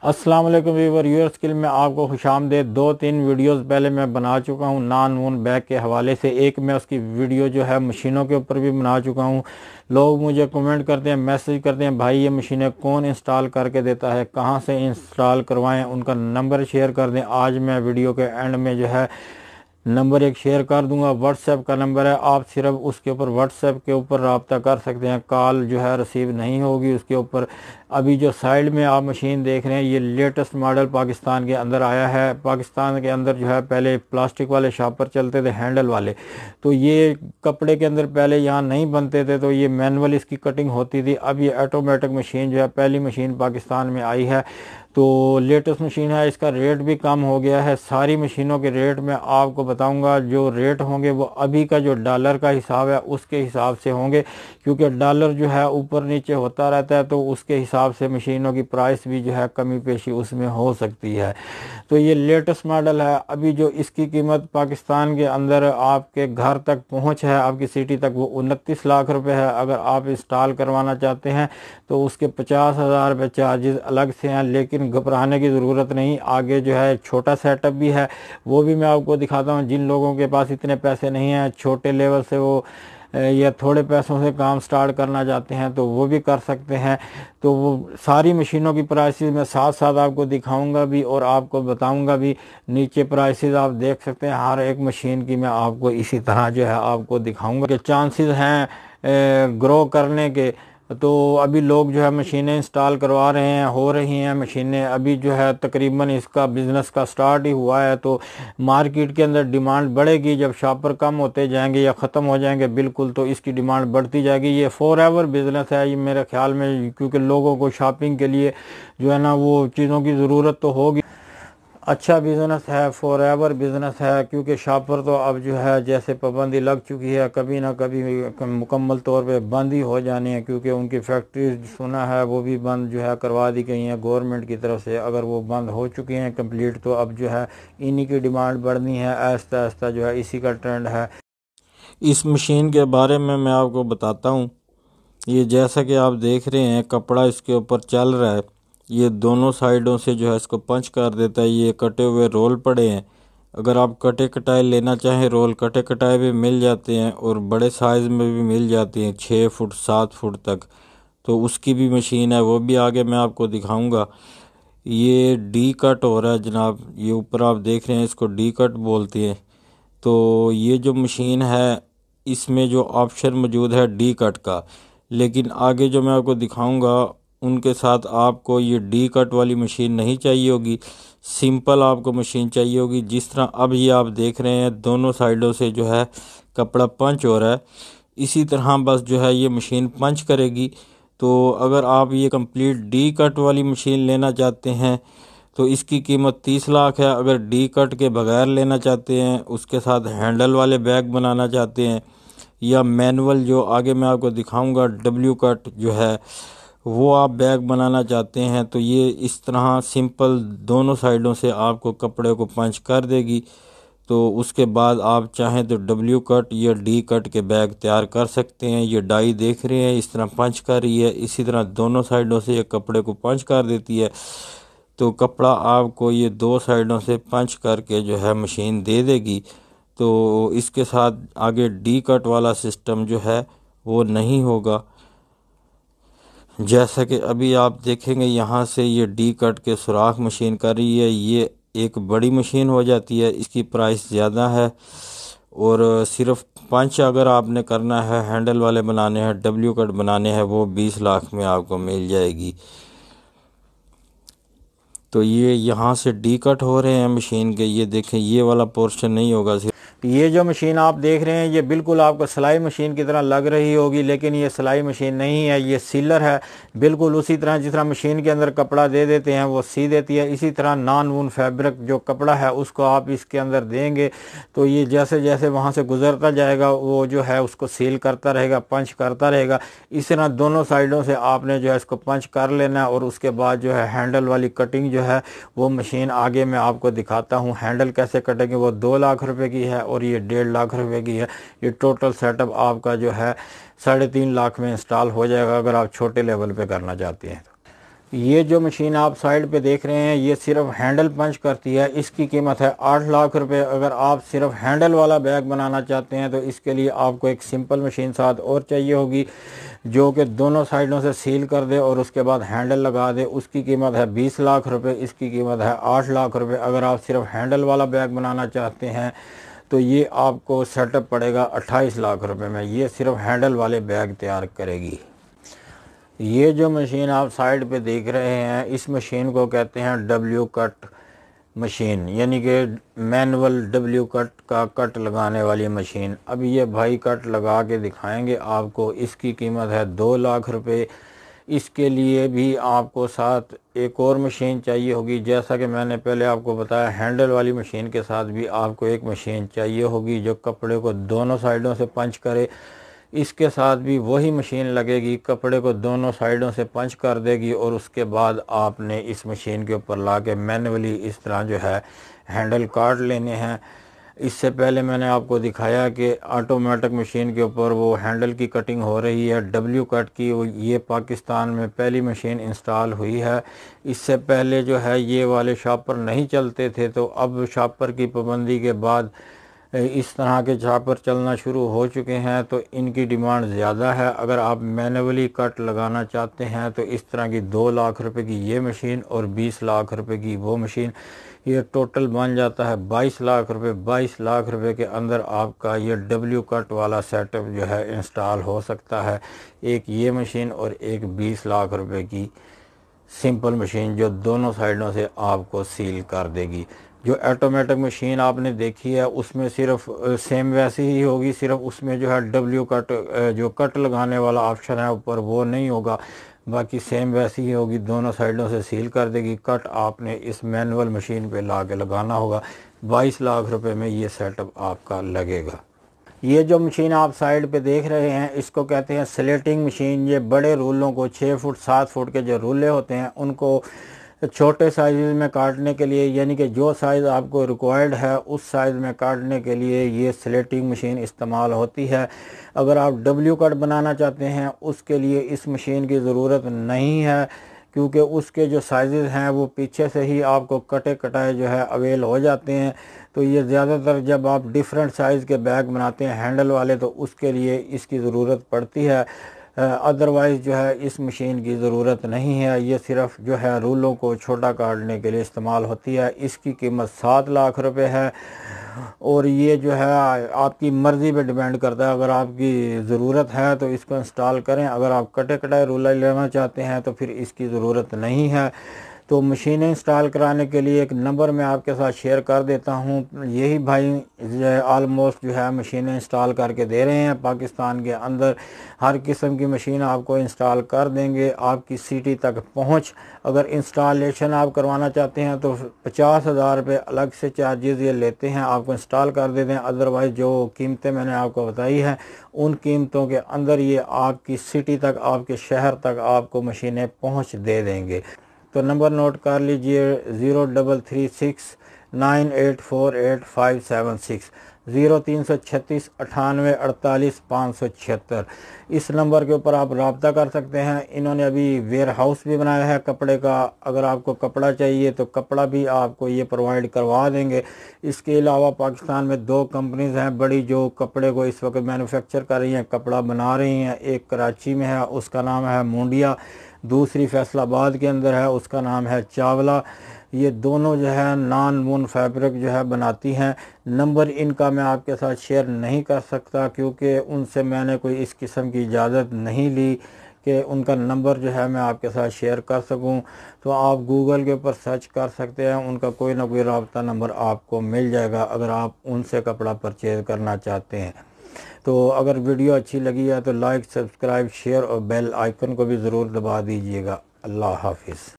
अस्सलाम वालेकुम viewer, your skill में आपको खुशामदीद। 2-3 वीडियोस पहले मैं बना चुका हूँ नॉन वून बैग के हवाले से। एक मैं उसकी वीडियो जो है मशीनों के ऊपर भी बना चुका हूँ। लोग मुझे कमेंट करते हैं, मैसेज करते हैं, भाई ये मशीनें कौन इंस्टॉल करके देता है, कहाँ से इंस्टॉल करवाएं, उनका नंबर शेयर कर दें। आज मैं वीडियो के एंड में जो है नंबर एक शेयर कर दूंगा। व्हाट्सएप का नंबर है, आप सिर्फ उसके ऊपर व्हाट्सएप के ऊपर रब्ता कर सकते हैं। कॉल जो है रिसीव नहीं होगी उसके ऊपर। अभी जो साइड में आप मशीन देख रहे हैं ये लेटेस्ट मॉडल पाकिस्तान के अंदर आया है। पाकिस्तान के अंदर जो है पहले प्लास्टिक वाले शॉपर चलते थे, हैंडल वाले, तो ये कपड़े के अंदर पहले यहाँ नहीं बनते थे, तो ये मैनुअल इसकी कटिंग होती थी। अब ये ऑटोमेटिक मशीन जो है पहली मशीन पाकिस्तान में आई है, तो लेटेस्ट मशीन है। इसका रेट भी कम हो गया है। सारी मशीनों के रेट मैं आपको बताऊंगा। जो रेट होंगे वो अभी का जो डॉलर का हिसाब है उसके हिसाब से होंगे, क्योंकि डॉलर जो है ऊपर नीचे होता रहता है, तो उसके हिसाब से मशीनों की प्राइस भी जो है कमी पेशी उसमें हो सकती है। तो ये लेटेस्ट मॉडल है। अभी जो इसकी कीमत पाकिस्तान के अंदर आपके घर तक पहुंच है, आपकी सिटी तक, वो 29 लाख रुपए है। अगर आप इंस्टॉल करवाना चाहते हैं तो उसके 50,000 रुपये चार्जेस अलग से हैं, लेकिन घबराने की ज़रूरत नहीं। आगे जो है छोटा सेटअप भी है, वो भी मैं आपको दिखाता हूँ। जिन लोगों के पास इतने पैसे नहीं हैं, छोटे लेवल से वो या थोड़े पैसों से काम स्टार्ट करना चाहते हैं, तो वो भी कर सकते हैं। तो वो सारी मशीनों की प्राइसेस मैं साथ साथ आपको दिखाऊंगा भी और आपको बताऊंगा भी। नीचे प्राइसेस आप देख सकते हैं, हर एक मशीन की मैं आपको इसी तरह जो है आपको दिखाऊंगा कि चांसेस हैं ग्रो करने के। तो अभी लोग जो है मशीनें इंस्टॉल करवा रहे हैं, हो रही हैं मशीनें। अभी जो है तकरीबन इसका बिज़नेस का स्टार्ट ही हुआ है, तो मार्केट के अंदर डिमांड बढ़ेगी। जब शॉपर कम होते जाएंगे या ख़त्म हो जाएंगे बिल्कुल, तो इसकी डिमांड बढ़ती जाएगी। ये फॉर एवर बिज़नेस है ये मेरे ख्याल में, क्योंकि लोगों को शॉपिंग के लिए जो है ना वो चीज़ों की ज़रूरत तो होगी। अच्छा बिज़नेस है, फॉर एवर बिज़नेस है, क्योंकि शॉपर तो अब जो है जैसे पाबंदी लग चुकी है, कभी ना कभी मुकम्मल तौर पे बंद ही हो जानी है, क्योंकि उनकी फैक्ट्री सुना है वो भी बंद जो है करवा दी गई हैं गवर्नमेंट की तरफ से। अगर वो बंद हो चुकी हैं कंप्लीट, तो अब जो है इन्हीं की डिमांड बढ़नी है आहिस्ता आहिस्ता, जो है इसी का ट्रेंड है। इस मशीन के बारे में मैं आपको बताता हूँ। ये जैसा कि आप देख रहे हैं कपड़ा इसके ऊपर चल रहा है, ये दोनों साइडों से जो है इसको पंच कर देता है। ये कटे हुए रोल पड़े हैं। अगर आप कटे कटाए लेना चाहें, रोल कटे कटाए भी मिल जाते हैं और बड़े साइज़ में भी मिल जाती हैं, 6 फुट 7 फुट तक। तो उसकी भी मशीन है, वो भी आगे मैं आपको दिखाऊंगा। ये डी कट हो रहा है जनाब, ये ऊपर आप देख रहे हैं, इसको डी कट बोलते हैं। तो ये जो मशीन है इसमें जो ऑप्शन मौजूद है डी कट का, लेकिन आगे जो मैं आपको दिखाऊंगा उनके साथ आपको ये डी कट वाली मशीन नहीं चाहिए होगी। सिंपल आपको मशीन चाहिए होगी। जिस तरह अब ये आप देख रहे हैं दोनों साइडों से जो है कपड़ा पंच हो रहा है, इसी तरह बस जो है ये मशीन पंच करेगी। तो अगर आप ये कंप्लीट डी कट वाली मशीन लेना चाहते हैं तो इसकी कीमत 30 लाख है। अगर डी कट के बगैर लेना चाहते हैं, उसके साथ हैंडल वाले बैग बनाना चाहते हैं, या मैनुअल जो आगे मैं आपको दिखाऊंगा डब्ल्यू कट जो है वो आप बैग बनाना चाहते हैं, तो ये इस तरह सिंपल दोनों साइडों से आपको कपड़े को पंच कर देगी। तो उसके बाद आप चाहें तो डब्ल्यू कट या डी कट के बैग तैयार कर सकते हैं। ये डाई देख रहे हैं इस तरह पंच कर रही है, इसी तरह दोनों साइडों से ये कपड़े को पंच कर देती है। तो कपड़ा आपको ये दो साइडों से पंच करके जो है मशीन दे देगी। तो इसके साथ आगे डी कट वाला सिस्टम जो है वो नहीं होगा। जैसा कि अभी आप देखेंगे यहाँ से ये डी कट के सुराख मशीन कर रही है, ये एक बड़ी मशीन हो जाती है, इसकी प्राइस ज़्यादा है। और सिर्फ पंच अगर आपने करना है, हैंडल वाले बनाने हैं, डब्ल्यू कट बनाने हैं, वो 20 लाख में आपको मिल जाएगी। तो ये यहाँ से डी कट हो रहे हैं मशीन के, ये देखें ये वाला पोर्शन नहीं होगा। ये जो मशीन आप देख रहे हैं ये बिल्कुल आपको सिलाई मशीन की तरह लग रही होगी, लेकिन ये सिलाई मशीन नहीं है, ये सीलर है। बिल्कुल उसी तरह जिस तरह मशीन के अंदर कपड़ा दे देते हैं वो सी देती है, इसी तरह नॉन वून फैब्रिक जो कपड़ा है उसको आप इसके अंदर देंगे, तो ये जैसे जैसे वहाँ से गुजरता जाएगा वो जो है उसको सील करता रहेगा, पंच करता रहेगा। इस तरह दोनों साइडों से आपने जो है इसको पंच कर लेना है। और उसके बाद जो है हैंडल वाली कटिंग जो है वो मशीन आगे मैं आपको दिखाता हूँ। हैंडल कैसे कटेंगे, वो 2 लाख रुपए की है और ये 1.5 लाख रुपए की है। ये टोटल सेटअप आपका जो है 3.5 लाख में इंस्टॉल हो जाएगा, अगर आप छोटे लेवल पे करना चाहते हैं। ये जो मशीन आप साइड पे देख रहे हैं ये सिर्फ हैंडल पंच करती है। इसकी कीमत है 8 लाख रुपए। अगर आप सिर्फ हैंडल वाला बैग बनाना चाहते हैं तो इसके लिए आपको एक सिंपल मशीन साथ और चाहिए होगी जो कि दोनों साइडों से सील कर दे और उसके बाद हैंडल लगा दे। उसकी कीमत है 20 लाख रुपए। इसकी कीमत है 8 लाख रुपए। अगर आप सिर्फ हैंडल वाला बैग बनाना चाहते हैं तो ये आपको सेटअप पड़ेगा 28 लाख रुपए में। ये सिर्फ हैंडल वाले बैग तैयार करेगी। ये जो मशीन आप साइड पे देख रहे हैं इस मशीन को कहते हैं डब्ल्यू कट मशीन, यानी कि मैनुअल डब्ल्यू कट का कट लगाने वाली मशीन। अब ये भाई कट लगा के दिखाएंगे आपको। इसकी कीमत है 2 लाख रुपए। इसके लिए भी आपको साथ एक और मशीन चाहिए होगी। जैसा कि मैंने पहले आपको बताया हैंडल वाली मशीन के साथ भी आपको एक मशीन चाहिए होगी जो कपड़े को दोनों साइडों से पंच करे। इसके साथ भी वही मशीन लगेगी, कपड़े को दोनों साइडों से पंच कर देगी और उसके बाद आपने इस मशीन के ऊपर ला के मैनुअली इस तरह जो है हैंडल काट लेने हैं। इससे पहले मैंने आपको दिखाया कि ऑटोमेटिक मशीन के ऊपर वो हैंडल की कटिंग हो रही है डब्ल्यू कट की। ये पाकिस्तान में पहली मशीन इंस्टॉल हुई है। इससे पहले जो है ये वाले शॉपर नहीं चलते थे, तो अब शॉपर की पाबंदी के बाद इस तरह के शॉपर चलना शुरू हो चुके हैं, तो इनकी डिमांड ज़्यादा है। अगर आप मैनुअली कट लगाना चाहते हैं तो इस तरह की 2 लाख रुपए की ये मशीन और 20 लाख रुपए की वो मशीन, ये टोटल बन जाता है 22 लाख रुपए। 22 लाख रुपए के अंदर आपका ये डब्ल्यू कट वाला सेटअप जो है इंस्टॉल हो सकता है। एक ये मशीन और एक 20 लाख रुपए की सिंपल मशीन जो दोनों साइडों से आपको सील कर देगी। जो ऑटोमेटिक मशीन आपने देखी है उसमें सिर्फ सेम वैसी ही होगी, सिर्फ उसमें जो है डब्ल्यू कट जो कट लगाने वाला ऑप्शन है ऊपर वो नहीं होगा, बाकी सेम वैसी ही होगी। दोनों साइडों से सील कर देगी। कट आपने इस मैनुअल मशीन पे ला के लगाना होगा। 22 लाख रुपए में ये सेटअप आपका लगेगा। ये जो मशीन आप साइड पे देख रहे हैं इसको कहते हैं स्लेटिंग मशीन। ये बड़े रूलों को 6 फुट 7 फुट के जो रूले होते हैं उनको छोटे साइज में काटने के लिए, यानी कि जो साइज़ आपको रिक्वायर्ड है उस साइज़ में काटने के लिए ये स्लेटिंग मशीन इस्तेमाल होती है। अगर आप डब्ल्यू कट बनाना चाहते हैं उसके लिए इस मशीन की ज़रूरत नहीं है, क्योंकि उसके जो साइज़ हैं वो पीछे से ही आपको कटे कटाए जो है अवेल हो जाते हैं। तो ये ज़्यादातर जब आप डिफरेंट साइज़ के बैग बनाते हैं हैंडल वाले तो उसके लिए इसकी ज़रूरत पड़ती है। अदरवाइज़ जो है इस मशीन की ज़रूरत नहीं है। ये सिर्फ जो है रूलों को छोटा काटने के लिए इस्तेमाल होती है। इसकी कीमत 7 लाख रुपए है और ये जो है आपकी मर्ज़ी पे डिपेंड करता है। अगर आपकी ज़रूरत है तो इसको इंस्टॉल करें, अगर आप कटे कटाए रूलर लेना चाहते हैं तो फिर इसकी ज़रूरत नहीं है। तो मशीनें इंस्टॉल कराने के लिए एक नंबर मैं आपके साथ शेयर कर देता हूँ। यही भाई आलमोस्ट जो है मशीनें इंस्टॉल करके दे रहे हैं। पाकिस्तान के अंदर हर किस्म की मशीन आपको इंस्टॉल कर देंगे। आपकी सिटी तक पहुँच, अगर इंस्टॉलेशन आप करवाना चाहते हैं तो 50,000 रुपये अलग से चार्जेस ये लेते हैं, आपको इंस्टॉल कर देते हैं। अदरवाइज़ जो कीमतें मैंने आपको बताई हैं उन कीमतों के अंदर ये आपकी सिटी तक, आपके शहर तक आपको मशीनें पहुँच दे देंगे। तो नंबर नोट कर लीजिए 0336 9848 576 0336 98 48 576। इस नंबर के ऊपर आप रब्ता कर सकते हैं। इन्होंने अभी वेयर हाउस भी बनाया है कपड़े का। अगर आपको कपड़ा चाहिए तो कपड़ा भी आपको ये प्रोवाइड करवा देंगे। इसके अलावा पाकिस्तान में 2 कंपनीज हैं बड़ी जो कपड़े को इस वक्त मैन्युफैक्चर कर रही हैं, कपड़ा बना रही हैं। एक कराची में है उसका नाम है मुंडिया, दूसरी फैसलाबाद के अंदर है उसका नाम है चावला। ये दोनों जो है नॉन वून फैब्रिक जो है बनाती हैं। नंबर इनका मैं आपके साथ शेयर नहीं कर सकता क्योंकि उनसे मैंने कोई इस किस्म की इजाज़त नहीं ली कि उनका नंबर जो है मैं आपके साथ शेयर कर सकूं। तो आप गूगल के ऊपर सर्च कर सकते हैं, उनका कोई ना कोई रब्ता नंबर आपको मिल जाएगा अगर आप उनसे कपड़ा परचेज़ करना चाहते हैं। तो अगर वीडियो अच्छी लगी है तो लाइक, सब्सक्राइब, शेयर और बेल आइकन को भी ज़रूर दबा दीजिएगा। अल्लाह हाफिज़।